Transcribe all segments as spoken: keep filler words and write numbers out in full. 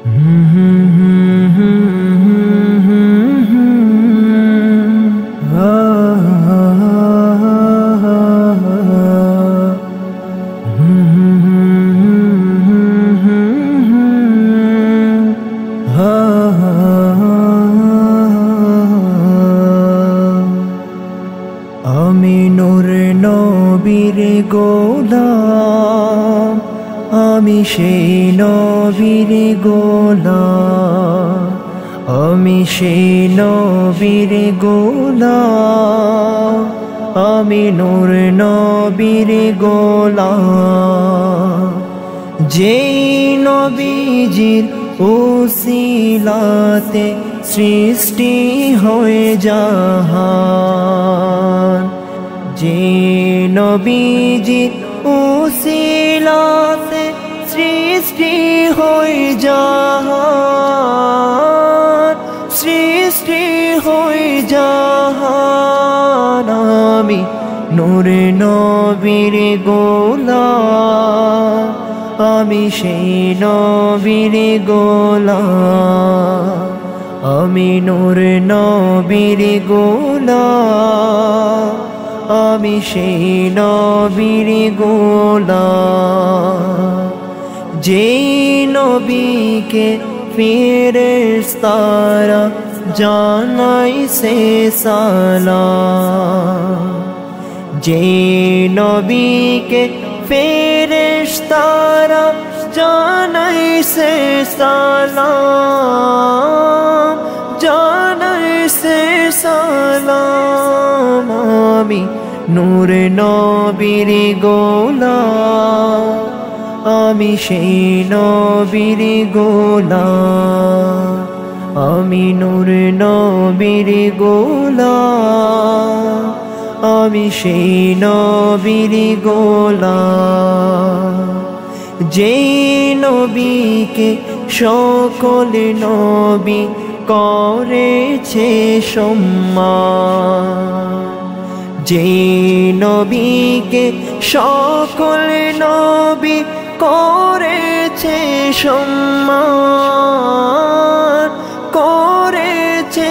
আমি নূর নবীর গোলাম, আমি সেই নবীর গোলাম, আমি সেই নবীর গোলাম, আমি নূর নবীর গোলাম। যেই নবীজির উসিলাতে সৃষ্টি হয়ে জাহান, যে নবীজির উসিলাতে সৃষ্টি হয়ে জাহান, সৃষ্টি হয়ে জাহান। আমি নূর নবীর গোলাম, আমি সেই নবীর গোলাম, আমি নূর নবীর গোলাম, আমি সেই নবীর গোলাম। যেই নবীকে ফেরেশতারা জানাইছে সালাম, যেই নবীকে ফেরেশতারা জানাইছে সালাম, জানাইছে সালাম। আমি নূর নবীর গোলাম, আমি সেই নবীর গোলাম, আমি নূর নবীর গোলাম, আমি সেই নবীর গোলাম। যেই নবীকে সকল নবী করেছে সম্মান, যেই নবীকে সকল নবী করেছে সম্মান, করেছে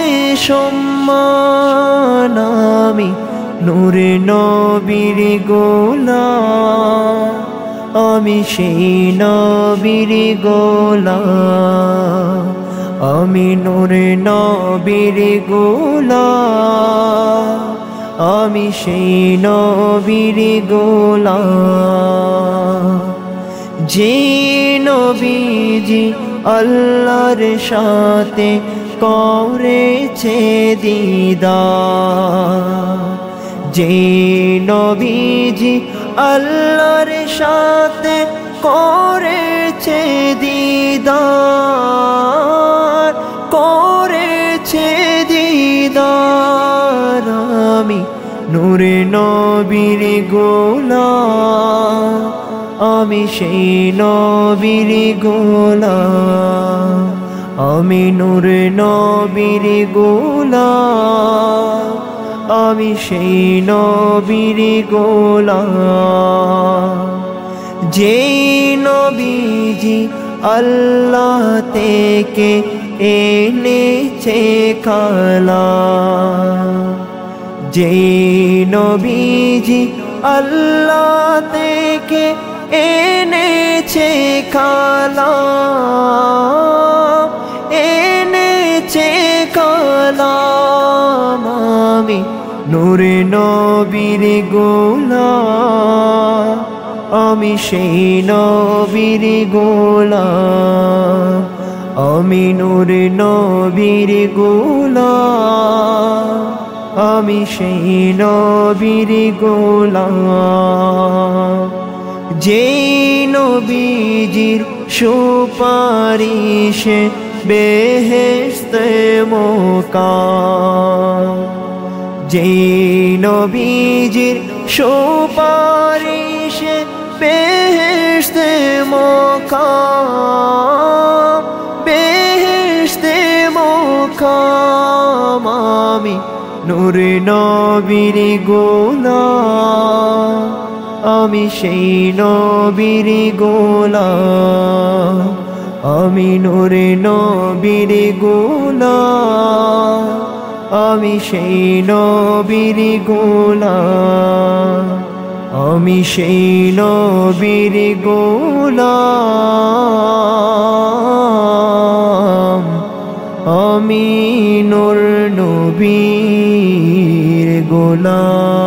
সম্মান। আমি নূর নবীর গোলাম, আমি সেই নবীর গোলাম, আমি নূর নবীর গোলাম, আমি সেই নবীর গোলাম। যে নবীজি আল্লাহর সাথে করেছে দিদার, যে নবীজি আল্লাহর সাথে করেছে দিদার, করেছে দিদার। আমি নূর নবীর গোলাম, আমি সেই নবীর গোলাম, আমি নূর নবীর গোলাম, আমি সেই নবীর গোলাম। যেই নবীজি আল্লাহ থেকে এনেছে কালাম, যেই নবীজি আল্লাহ থেকে এনেছে কালাম, এনেছে কালাম। আমি নূর নবীর গোলাম, আমি সেই নবীর গোলাম, আমি নূর নবীর গোলাম, আমি সেই নবীর গোলাম। যেই নবীজির সুপারিশে বেহেশতে মুকাম, যেই নবীজির সুপারিশে বেহেশতে মুকাম, বেহেশতে মুকাম। আমি নূর নবীর গোলাম, আমি সেই নবীর গোলাম, আমি নূরে নবীর গোলাম আমি সেই নবীর গোলাম আমি সেই নবীর গোলাম আমি নূর নবীর গোলাম